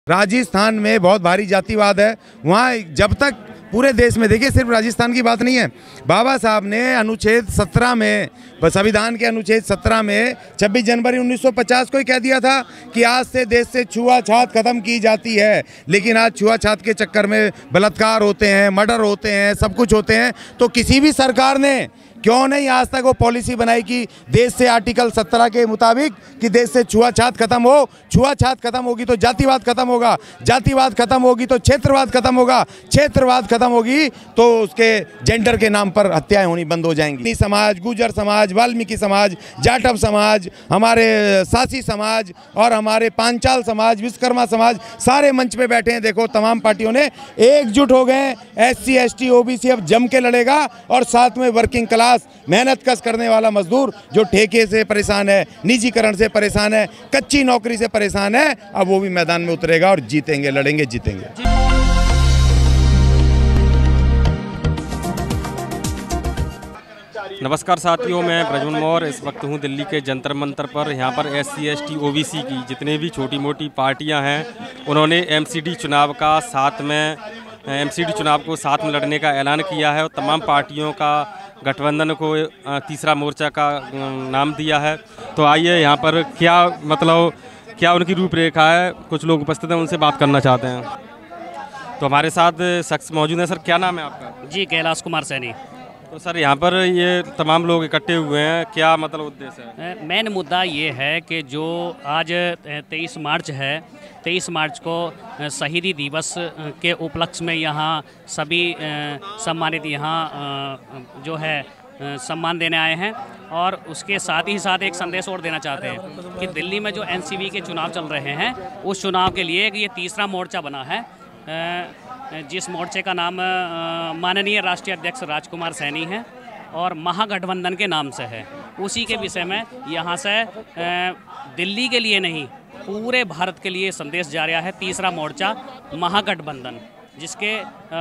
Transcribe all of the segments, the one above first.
राजस्थान में बहुत भारी जातिवाद है। वहाँ जब तक पूरे देश में, देखिए सिर्फ राजस्थान की बात नहीं है, बाबा साहब ने अनुच्छेद 17 में, संविधान के अनुच्छेद 17 में 26 जनवरी 1950 को ही कह दिया था कि आज से देश से छुआछूत खत्म की जाती है। लेकिन आज छुआछूत के चक्कर में बलात्कार होते हैं, मर्डर होते हैं, सब कुछ होते हैं। तो किसी भी सरकार ने क्यों नहीं आज तक वो पॉलिसी बनाई कि देश से आर्टिकल 17 के मुताबिक कि देश से छुआछूत खत्म हो। छुआछूत खत्म होगी तो जातिवाद खत्म होगा, जातिवाद खत्म होगी तो क्षेत्रवाद खत्म होगा, क्षेत्रवाद खत्म होगी तो उसके जेंडर के नाम पर हत्याएं होनी बंद हो जाएंगी। समाज, गुर्जर समाज, वाल्मीकि समाज, जाटव समाज, हमारे सासी समाज और हमारे पांचाल समाज, विश्वकर्मा समाज सारे मंच पे बैठे हैं। देखो तमाम पार्टियों ने एकजुट हो गए। SC ST OBC अब जम के लड़ेगा और साथ में वर्किंग क्लास, मेहनत कश करने वाला मजदूर जो ठेके से परेशान है, निजीकरण से परेशान है, कच्ची नौकरी से परेशान है, अब वो भी मैदान में उतरेगा और जीतेंगे, लड़ेंगे, जीतेंगे। नमस्कार साथियों, मैं ब्रजमन मौर्य इस वक्त हूँ दिल्ली के जंतर मंतर पर। यहाँ पर SC ST OBC की जितने भी छोटी मोटी पार्टियाँ हैं उन्होंने MCD चुनाव को साथ में लड़ने का ऐलान किया है और तमाम पार्टियों का गठबंधन को तीसरा मोर्चा का नाम दिया है। तो आइए यहाँ पर क्या उनकी रूपरेखा है, कुछ लोग उपस्थित हैं, उनसे बात करना चाहते हैं। तो हमारे साथ शख्स मौजूद है। सर क्या नाम है आपका? जी, कैलाश कुमार सैनी। तो सर यहाँ पर ये तमाम लोग इकट्ठे हुए हैं, क्या मतलब उद्देश्य है? मेन मुद्दा ये है कि जो आज 23 मार्च है, 23 मार्च को शहीदी दिवस के उपलक्ष्य में यहाँ सभी सम्मानित यहाँ जो है सम्मान देने आए हैं और उसके साथ ही साथ एक संदेश और देना चाहते हैं कि दिल्ली में जो NCV के चुनाव चल रहे हैं उस चुनाव के लिए ये तीसरा मोर्चा बना है, जिस मोर्चे का नाम माननीय राष्ट्रीय अध्यक्ष राजकुमार सैनी है और महागठबंधन के नाम से है। उसी के विषय में यहाँ से दिल्ली के लिए नहीं पूरे भारत के लिए संदेश जा रहा है तीसरा मोर्चा महागठबंधन, जिसके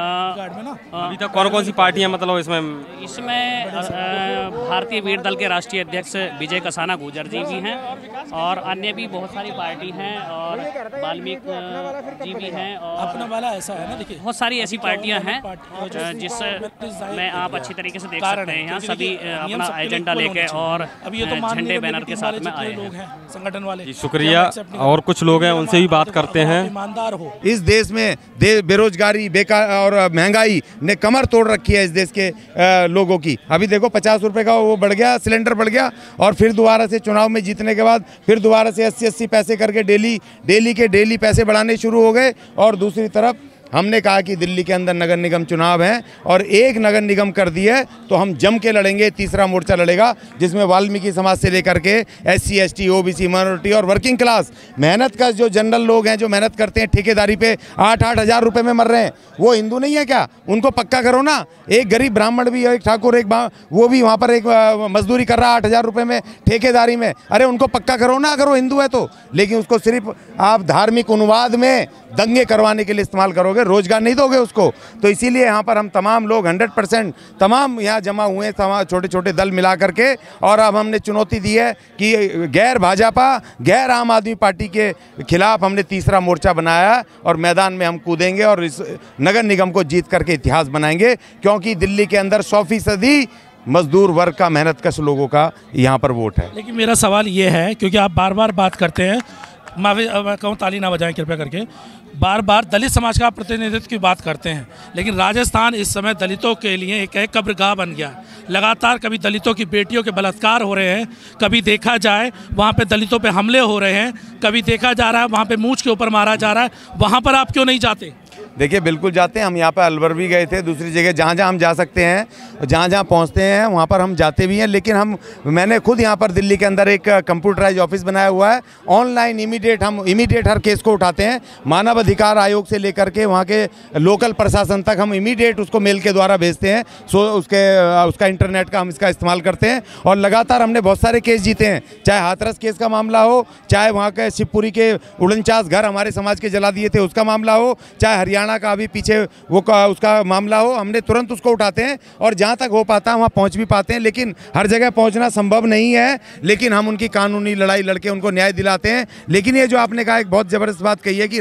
अभी तक कौन कौन सी पार्टियां मतलब इसमें भारतीय वीर दल के राष्ट्रीय अध्यक्ष विजय कसाना गुर्जर जी भी हैं और अन्य भी बहुत सारी पार्टी हैं और वाल्मीकि जी भी हैं और अपना वाला ऐसा है ना, देखिए बहुत सारी ऐसी पार्टियां हैं जिसमें आप अच्छी तरीके से देख सकते हैं। यहाँ सभी अपना एजेंडा लेके और झंडे बैनर के साथ में आए हैं संगठन वाले। शुक्रिया। और कुछ लोग हैं, उनसे भी बात करते हैं। ईमानदार हो। इस देश में बेरोजगारी, बेकार और महंगाई ने कमर तोड़ रखी है इस देश के लोगों की। अभी देखो 50 रुपए का वो बढ़ गया, सिलेंडर बढ़ गया और फिर दोबारा से चुनाव में जीतने के बाद फिर दोबारा से 80-80 पैसे करके डेली पैसे बढ़ाने शुरू हो गए। और दूसरी तरफ हमने कहा कि दिल्ली के अंदर नगर निगम चुनाव हैं और एक नगर निगम कर दिए तो हम जम के लड़ेंगे, तीसरा मोर्चा लड़ेगा जिसमें वाल्मीकि समाज से लेकर के SC ST OBC माइनॉरिटी और वर्किंग क्लास, मेहनत का जो जनरल लोग हैं जो मेहनत करते हैं ठेकेदारी पे 8-8 हज़ार रुपये में मर रहे हैं, वो हिंदू नहीं है क्या? उनको पक्का करो ना। एक गरीब ब्राह्मण भी, एक ठाकुर, एक वो भी वहाँ पर एक मजदूरी कर रहा है 8,000 रुपये में ठेकेदारी में। अरे उनको पक्का करो ना अगर वो हिंदू है तो। लेकिन उसको सिर्फ आप धार्मिक उन्माद में दंगे करवाने के लिए इस्तेमाल करोगे, रोजगार नहीं दोगे उसको। तो इसीलिए यहाँ पर हम तमाम लोग 100% तमाम यहाँ जमा हुए हैं, छोटे छोटे दल मिला करके। और अब हमने चुनौती दी है कि गैर भाजपा, गैर आम आदमी पार्टी के खिलाफ हमने तीसरा मोर्चा बनाया और मैदान में हम कूदेंगे और इस नगर निगम को जीत करके इतिहास बनाएंगे। क्योंकि दिल्ली के अंदर 100% मजदूर वर्ग का, मेहनतकश लोगों का यहाँ पर वोट है। लेकिन मेरा सवाल ये है, क्योंकि आप बार बार बात करते हैं, मैं कहूँ ताली ना बजाएं कृपया करके, बार बार दलित समाज का प्रतिनिधित्व की बात करते हैं, लेकिन राजस्थान इस समय दलितों के लिए एक कब्रगाह बन गया। लगातार कभी दलितों की बेटियों के बलात्कार हो रहे हैं, कभी देखा जाए वहाँ पे दलितों पे हमले हो रहे हैं, कभी देखा जा रहा है वहाँ पे मूंछ के ऊपर मारा जा रहा है। वहाँ पर आप क्यों नहीं जाते? देखिए बिल्कुल जाते हैं हम। यहाँ पर अलवर भी गए थे, दूसरी जगह जहाँ जहाँ हम जा सकते हैं, जहाँ जहाँ पहुँचते हैं वहाँ पर हम जाते भी हैं। लेकिन मैंने खुद यहाँ पर दिल्ली के अंदर एक कंप्यूटराइज ऑफिस बनाया हुआ है। ऑनलाइन इमीडिएट हर केस को उठाते हैं। मानव अधिकार आयोग से लेकर के वहाँ के लोकल प्रशासन तक हम इमीडिएट उसको मेल के द्वारा भेजते हैं। उसका इंटरनेट का हम इसका इस्तेमाल करते हैं और लगातार हमने बहुत सारे केस जीते हैं। चाहे हाथरस केस का मामला हो, चाहे वहाँ के शिवपुरी के 49 घर हमारे समाज के जला दिए थे उसका मामला हो, चाहे हरियाणा हरियाणा का अभी पीछे वो उसका मामला हो, हमने तुरंत उसको उठाते हैं और जहाँ तक हो पाता है वहाँ पहुँच भी पाते हैं। लेकिन हर जगह पहुँचना संभव नहीं है, लेकिन हम उनकी कानूनी लड़ाई लड़के उनको न्याय दिलाते हैं। लेकिन ये जो आपने कहा एक बहुत ज़बरदस्त बात कही है कि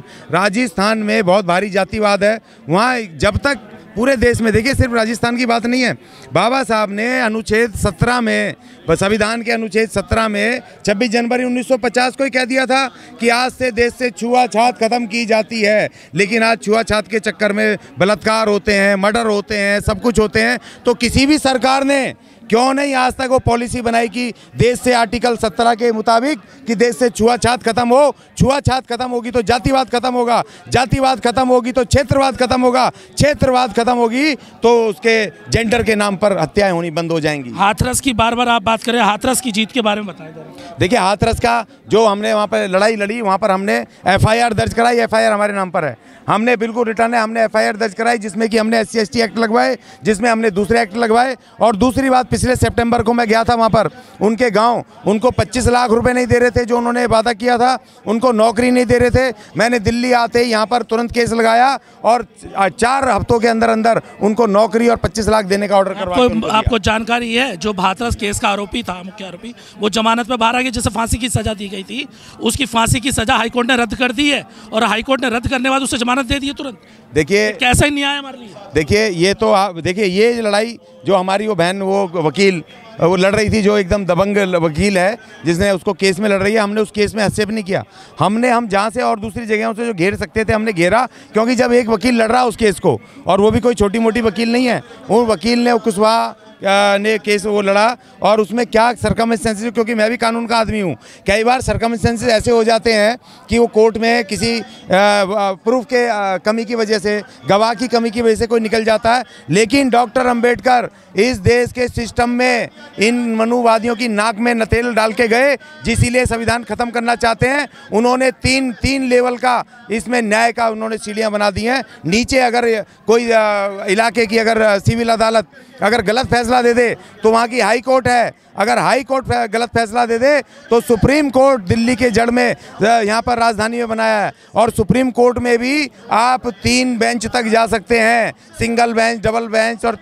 राजस्थान में बहुत भारी जातिवाद है। वहाँ जब तक पूरे देश में, देखिए सिर्फ राजस्थान की बात नहीं है, बाबा साहब ने अनुच्छेद 17 में, संविधान के अनुच्छेद 17 में 26 जनवरी 1950 को ही कह दिया था कि आज से देश से छुआछूत खत्म की जाती है। लेकिन आज छुआछूत के चक्कर में बलात्कार होते हैं, मर्डर होते हैं, सब कुछ होते हैं। तो किसी भी सरकार ने क्यों नहीं आज तक वो पॉलिसी बनाई कि देश से आर्टिकल 17 के मुताबिक कि देश से छुआछूत खत्म हो। छुआछूत खत्म होगी तो जातिवाद खत्म होगा, जातिवाद खत्म होगी तो क्षेत्रवाद खत्म होगा, क्षेत्रवाद खत्म होगी तो उसके जेंडर के नाम पर हत्याएं होनी बंद हो जाएंगी। हाथरस की बार बार आप बात करें, हाथरस की जीत के बारे में बताएं जरा। देखिए हाथरस का जो हमने वहाँ पर लड़ाई लड़ी, वहाँ पर हमने FIR दर्ज कराई। FIR हमारे नाम पर है, हमने बिल्कुल रिटर्न है, हमने FIR दर्ज कराई जिसमें कि हमने SC ST एक्ट लगवाए, जिसमें हमने दूसरे एक्ट लगवाए। और दूसरी बात, पिछले सितंबर को मैं गया था वहाँ पर उनके गांव, उनको 25 लाख रुपए नहीं दे रहे थे जो उन्होंने वादा किया था, उनको नौकरी नहीं दे रहे थे। मैंने दिल्ली आते ही यहाँ पर तुरंत केस लगाया और 4 हफ्तों के अंदर अंदर उनको नौकरी और 25 लाख देने का ऑर्डर करवा। आपको जानकारी है जो हाथरस केस का आरोपी था, मुख्य आरोपी, वो जमानत पर बाहर आ गया, जिसे फांसी की सजा दी गई थी, उसकी फांसी की सजा हाईकोर्ट ने रद्द कर दी है और हाईकोर्ट ने रद्द करने के बाद उसे जमानत दे दी है तुरंत। देखिए कैसा ही न्याय हमारे लिए। देखिए ये तो देखिए ये लड़ाई जो हमारी वो बहन वो वकील वो लड़ रही थी, जो एकदम दबंग वकील है जिसने उसको केस में लड़ रही है, हमने उस केस में हस्तक्षेप नहीं किया। हम जहाँ से और दूसरी जगहों से जो घेर सकते थे हमने घेरा, क्योंकि जब एक वकील लड़ रहा उस केस को, और वो भी कोई छोटी मोटी वकील नहीं है, वो वकील ने कुशवाहा ने केस वो लड़ा और उसमें क्या सरकमस्टेंसेस, क्योंकि मैं भी कानून का आदमी हूँ, कई बार सरकमस्टेंसेस ऐसे हो जाते हैं कि वो कोर्ट में किसी प्रूफ के कमी की वजह से, गवाह की कमी की वजह से कोई निकल जाता है। लेकिन डॉक्टर अंबेडकर इस देश के सिस्टम में इन मनुवादियों की नाक में नतेल डाल के गए, जिसलिए संविधान खत्म करना चाहते हैं। उन्होंने तीन लेवल का इसमें न्याय का उन्होंने सीढ़ियाँ बना दी हैं। नीचे अगर कोई इलाके की अगर सिविल अदालत अगर गलत फैसला दे दे तो वहाँ की हाई कोर्ट है, अगर हाई कोर्ट गलत फैसला दे दे तो सुप्रीम कोर्ट दिल्ली के जड़ में यहाँ पर राजधानी में बनाया है, और सुप्रीम कोर्ट में भी आप 3 बेंच तक जा सकते हैं, सिंगल बेंच, डबल बेंच और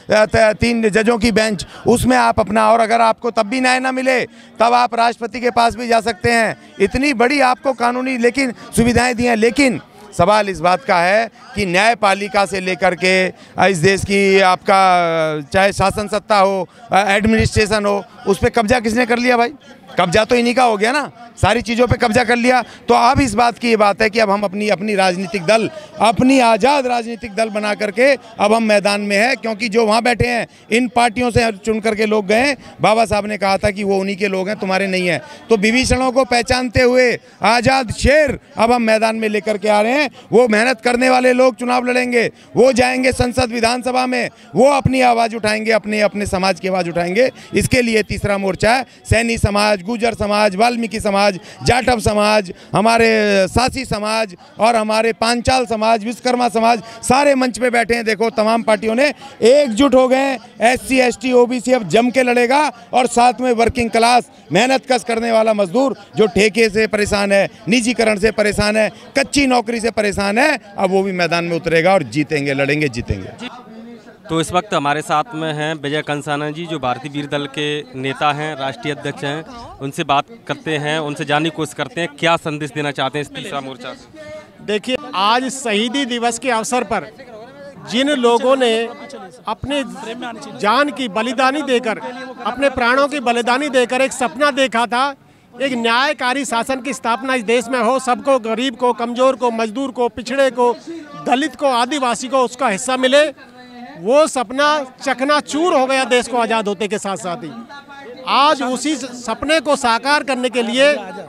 3 जजों की बेंच, उसमें आप अपना, और अगर आपको तब भी न्याय ना मिले तब आप राष्ट्रपति के पास भी जा सकते हैं। इतनी बड़ी आपको कानूनी लेकिन सुविधाएं दी हैं। लेकिन सवाल इस बात का है कि न्यायपालिका से लेकर के इस देश की आपका चाहे शासन सत्ता हो, एडमिनिस्ट्रेशन हो, उस पर कब्जा किसने कर लिया भाई? कब्जा तो इन्हीं का हो गया ना, सारी चीज़ों पे कब्जा कर लिया। तो अब इस बात की ये बात है कि अब हम अपनी राजनीतिक दल, अपनी आज़ाद राजनीतिक दल बना करके अब हम मैदान में है, क्योंकि जो वहाँ बैठे हैं इन पार्टियों से चुन करके लोग गए। बाबा साहब ने कहा था कि वो उन्हीं के लोग हैं, तुम्हारे नहीं हैं। तो विभीषणों को पहचानते हुए आज़ाद शेर अब हम मैदान में लेकर के आ रहे हैं। वो मेहनत करने वाले लोग चुनाव लड़ेंगे, वो जाएंगे संसद विधानसभा में, वो अपनी आवाज़ उठाएंगे, अपने समाज की आवाज़ उठाएंगे। इसके लिए तीसरा मोर्चा है, सैनी समाज, गुर्जर समाज, वाल्मीकि समाज, जाटव समाज, हमारे सासी समाज और हमारे पांचाल समाज, विश्वकर्मा समाज, सारे मंच पे बैठे हैं। देखो तमाम पार्टियों ने एकजुट हो गए। SC ST OBC अब जम के लड़ेगा, और साथ में वर्किंग क्लास, मेहनत कश करने वाला मजदूर जो ठेके से परेशान है, निजीकरण से परेशान है, कच्ची नौकरी से परेशान है, अब वो भी मैदान में उतरेगा और जीतेंगे, लड़ेंगे, जीतेंगे। तो इस वक्त हमारे साथ में हैं विजय कंसाना जी, जो भारतीय वीर दल के नेता हैं, राष्ट्रीय अध्यक्ष हैं। उनसे बात करते हैं, उनसे जानने की कोशिश करते हैं क्या संदेश देना चाहते हैं इस तीसरा मोर्चा से। देखिए, आज शहीदी दिवस के अवसर पर जिन लोगों ने अपने जान की बलिदानी देकर, अपने प्राणों की बलिदानी देकर एक सपना देखा था, एक न्यायकारी शासन की स्थापना इस देश में हो, सबको, गरीब को, कमज़ोर को, मजदूर को, पिछड़े को, दलित को, आदिवासी को उसका हिस्सा मिले, वो सपना चकनाचूर हो गया देश को आज़ाद होते के साथ साथ ही। आज उसी सपने को साकार करने के लिए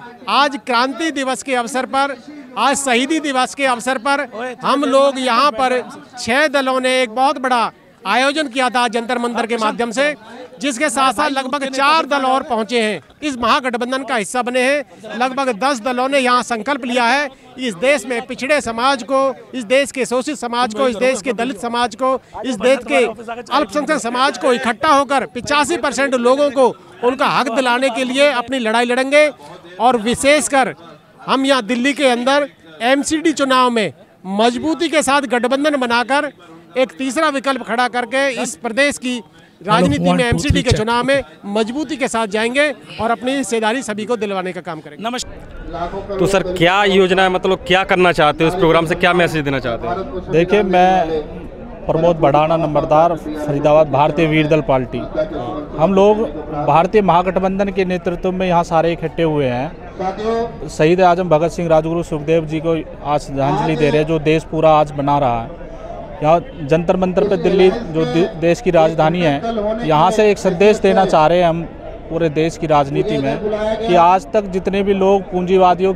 आज क्रांति दिवस के अवसर पर, आज शहीदी दिवस के अवसर पर हम लोग यहाँ पर 6 दलों ने एक बहुत बड़ा आयोजन किया था जंतर मंतर के माध्यम से, जिसके साथ साथ लगभग 4 दल और पहुंचे हैं, इस महागठबंधन का हिस्सा बने हैं। लगभग 10 दलों ने यहाँ संकल्प लिया है इस देश में पिछड़े समाज को, इस देश के शोषित समाज को, इस देश के दलित समाज को, इस देश के अल्पसंख्यक समाज को इकट्ठा होकर 85% लोगों को उनका हक दिलाने के लिए अपनी लड़ाई लड़ेंगे। और विशेषकर हम यहाँ दिल्ली के अंदर MCD चुनाव में मजबूती के साथ गठबंधन बनाकर एक तीसरा विकल्प खड़ा करके इस प्रदेश की राजनीति में एमसीडी के चुनाव में मजबूती के साथ जाएंगे और अपनी हिस्सेदारी सभी को दिलवाने का काम करेंगे। नमस्कार। तो सर क्या योजना है, मतलब क्या करना चाहते हो, इस प्रोग्राम से क्या मैसेज देना चाहते हो? देखिए, मैं प्रमोद बड़ाना, नंबरदार, फरीदाबाद, भारतीय वीर दल पार्टी। हम लोग भारतीय महागठबंधन के नेतृत्व में यहाँ सारे इकट्ठे हुए हैं। शहीद आजम भगत सिंह, राजगुरु सुखदेव जी को आज श्रद्धांजलि दे रहे हैं, जो देश पूरा आज बना रहा है। यहाँ जंतर मंतर पे दिल्ली, जो देश की राजधानी है, यहाँ से एक संदेश देना चाह रहे हैं हम पूरे देश की राजनीति में कि आज तक जितने भी लोग पूंजीवादियों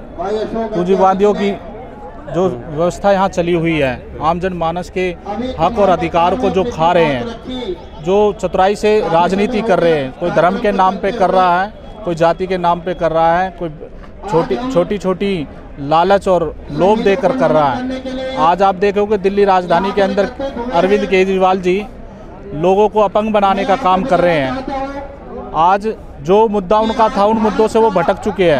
की जो व्यवस्था यहाँ चली हुई है, आम जनमानस के हक और अधिकार को जो खा रहे हैं, जो चतुराई से राजनीति कर रहे हैं, कोई धर्म के नाम पे कर रहा है, कोई जाति के नाम पे कर रहा है, कोई छोटी लालच और लोभ देकर कर रहा है। आज आप देखोगे दिल्ली राजधानी के अंदर अरविंद केजरीवाल जी लोगों को अपंग बनाने का काम कर रहे हैं। आज जो मुद्दा उनका था, उन मुद्दों से वो भटक चुके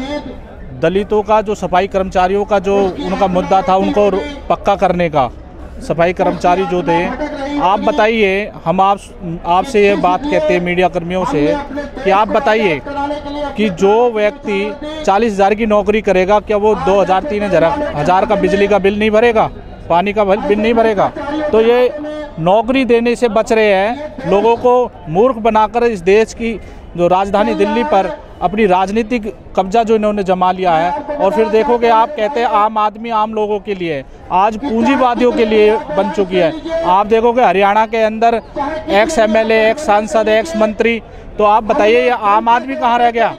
हैं। दलितों का, जो सफाई कर्मचारियों का जो उनका मुद्दा था, उनको पक्का करने का, सफाई कर्मचारी जो थे, आप बताइए, हम आपसे ये बात कहते हैं मीडिया कर्मियों से कि आप बताइए कि जो व्यक्ति 40,000 की नौकरी करेगा, क्या वो 2,000-3,000 का बिजली का बिल नहीं भरेगा, पानी का बिल नहीं भरेगा? तो ये नौकरी देने से बच रहे हैं, लोगों को मूर्ख बनाकर इस देश की जो राजधानी दिल्ली पर अपनी राजनीतिक कब्जा जो इन्होंने जमा लिया है। और फिर देखोगे, आप कहते हैं आम आदमी आम लोगों के लिए, आज पूंजीवादियों के लिए बन चुकी है। आप देखोगे हरियाणा के अंदर एक्स एमएलए, एक्स सांसद, एक्स मंत्री, तो आप बताइए ये आम आदमी कहाँ रह गया?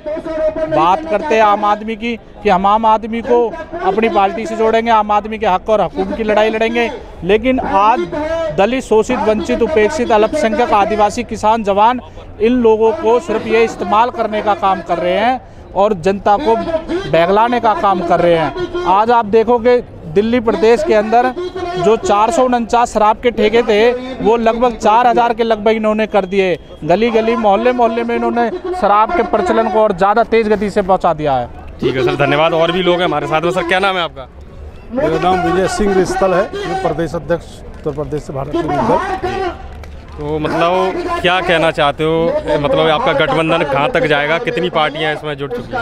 बात करते हैं आम आदमी की कि हम आम आदमी को अपनी पार्टी से जोड़ेंगे, आम आदमी के हक और हकूक़ की लड़ाई लड़ेंगे, लेकिन आज दलित, शोषित, वंचित, उपेक्षित, अल्पसंख्यक, आदिवासी, किसान, जवान, इन लोगों को सिर्फ ये इस्तेमाल करने का काम कर रहे हैं और जनता को बहलाने का काम कर रहे हैं। आज आप देखोगे दिल्ली प्रदेश के अंदर जो 449 शराब के ठेके थे, वो लगभग 4,000 के लगभग इन्होंने कर दिए। गली गली, मोहल्ले मोहल्ले में इन्होंने शराब के प्रचलन को और ज़्यादा तेज़ गति से पहुंचा दिया है। ठीक है सर, धन्यवाद। और भी लोग हैं हमारे साथ में। सर क्या नाम है आपका? मेरा नाम विजय सिंह रिस्तल है, मैं प्रदेश अध्यक्ष उत्तर प्रदेश से भारतीय वीर दल। तो मतलब क्या कहना चाहते हो, मतलब आपका गठबंधन कहाँ तक जाएगा, कितनी पार्टियां इसमें जुड़ चुकी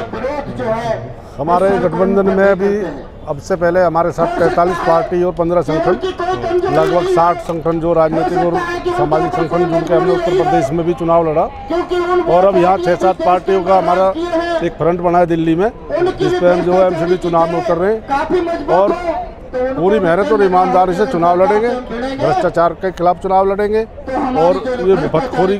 हैं? हमारे गठबंधन में अभी अब से पहले हमारे साथ 43 पार्टी और 15 संगठन, लगभग 60 संगठन जो राजनीतिक और सामाजिक संगठन जुड़ के हमने उत्तर प्रदेश में भी चुनाव लड़ा। और अब यहाँ 6-7 पार्टियों का हमारा एक फ्रंट बना है दिल्ली में, जिस पर हम जो है एमसीडी चुनाव में उतर रहे हैं और पूरी मेहनत और ईमानदारी से चुनाव लड़ेंगे, भ्रष्टाचार के खिलाफ चुनाव लड़ेंगे और ये बदखोरी,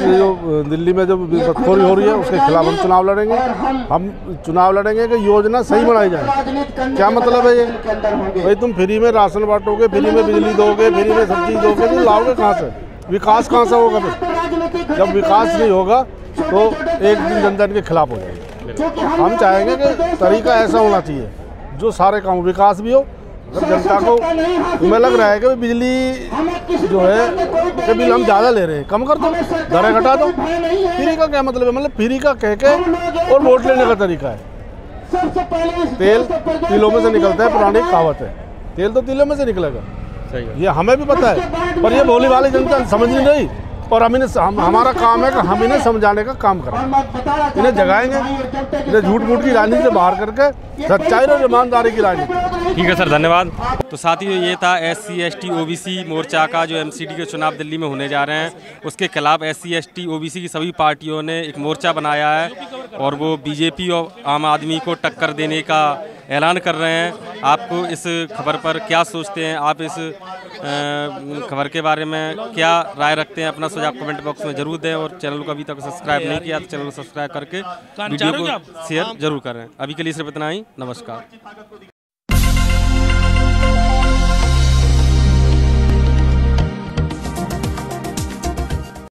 जो दिल्ली में जो बदखोरी हो रही है उसके खिलाफ हम चुनाव लड़ेंगे। हम चुनाव लड़ेंगे कि योजना सही बनाई जाए। क्या मतलब है ये? भाई तुम फ्री में राशन बांटोगे, फ्री में बिजली दोगे, फ्री में सब चीज़ दोगे, तो लाओगे कहाँ से? विकास कहाँ से होगा? फिर जब विकास नहीं होगा तो एक दिन जनता के खिलाफ हो जाएगी। हम चाहेंगे कि तरीका ऐसा होना चाहिए जो सारे काम, विकास भी हो, जनता को तुम्हें लग रहा है कि बिजली जो है कि बिल हम ज़्यादा ले रहे हैं, कम कर दो, दरें घटा दो। फ्री का क्या मतलब है? मतलब फ्री का कह के और वोट लेने का तरीका है। तेल तिलों में से निकलता है, पुरानी कहावत है, तेल तो तिलों में से निकलेगा। सही है, ये हमें भी पता है, पर ये भोली वाली जनता समझ नहीं। और हमारा काम है कि हम इन्हें समझाने का काम करें, इन्हें जगाएंगे, इन्हें झूठ मूठ की राजनीति से बाहर करके सच्चाई और ईमानदारी की राजनीति। ठीक है सर, धन्यवाद। तो साथियों, ये था SC ST OBC मोर्चा का जो MCD के चुनाव दिल्ली में होने जा रहे हैं, उसके खिलाफ SC ST OBC की सभी पार्टियों ने एक मोर्चा बनाया है और वो बीजेपी और आम आदमी को टक्कर देने का ऐलान कर रहे हैं। आपको इस खबर पर क्या सोचते हैं? आप इस खबर के बारे में क्या राय रखते हैं? अपना सुझाव कमेंट बॉक्स में जरूर दें और चैनल को अभी तक सब्सक्राइब नहीं किया तो चैनल को सब्सक्राइब करके वीडियो को शेयर जरूर करें। अभी के लिए सिर्फ इतना ही। नमस्कार।